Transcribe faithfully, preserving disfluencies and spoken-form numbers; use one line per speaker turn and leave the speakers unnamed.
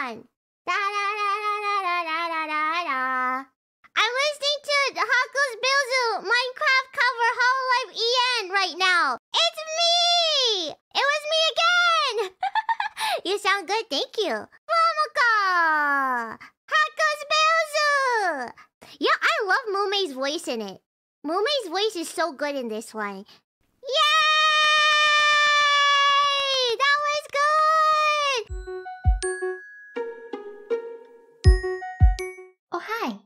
on. Da da da da da da da da da. I'm listening to Haku's Bilzu Minecraft cover hololive-E N right now. It's me! It was me again! You sound good, thank you. Momoko! Haku's Bilzu! Yeah, I love Mumei's voice in it. Mumei's voice is so good in this one. Yay! That was good! Oh, hi.